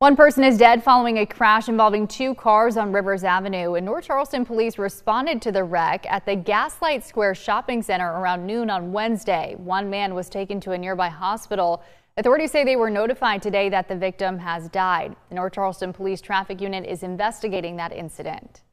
One person is dead following a crash involving two cars on Rivers Avenue. In North Charleston, police responded to the wreck at the Gaslight Square shopping center around noon on Wednesday. One man was taken to a nearby hospital. Authorities say they were notified today that the victim has died. The North Charleston Police Traffic Unit is investigating that incident.